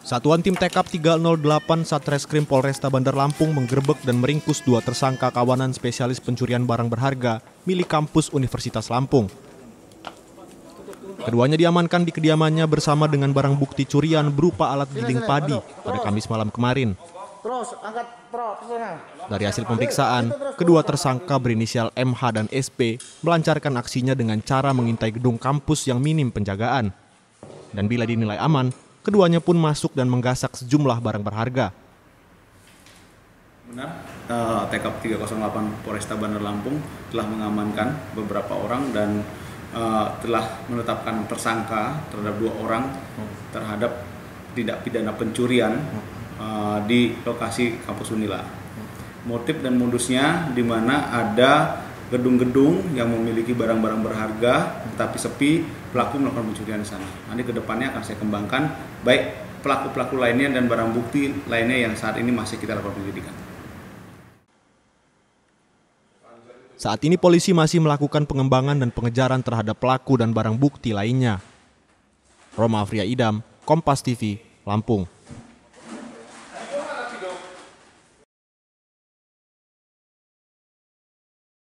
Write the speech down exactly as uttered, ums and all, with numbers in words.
Satuan Tim Tekap tiga nol delapan Satreskrim Polresta Bandar Lampung menggerebek dan meringkus dua tersangka kawanan spesialis pencurian barang berharga milik kampus Universitas Lampung. Keduanya diamankan di kediamannya bersama dengan barang bukti curian berupa alat giling padi pada Kamis malam kemarin. Dari hasil pemeriksaan, kedua tersangka berinisial M H dan S P melancarkan aksinya dengan cara mengintai gedung kampus yang minim penjagaan. Dan bila dinilai aman, keduanya pun masuk dan menggasak sejumlah barang berharga. Benar, uh, Tekap tiga nol delapan Polresta Bandar Lampung telah mengamankan beberapa orang dan uh, telah menetapkan tersangka terhadap dua orang terhadap tindak pidana pencurian uh, di lokasi kampus Unila. Motif dan modusnya di mana ada gedung-gedung yang memiliki barang-barang berharga tetapi sepi, pelaku melakukan pencurian di sana. Nanti kedepannya akan saya kembangkan baik pelaku-pelaku lainnya dan barang bukti lainnya yang saat ini masih kita lakukan penyelidikan. Saat ini polisi masih melakukan pengembangan dan pengejaran terhadap pelaku dan barang bukti lainnya. Roma Afria Idam, Kompas T V, Lampung.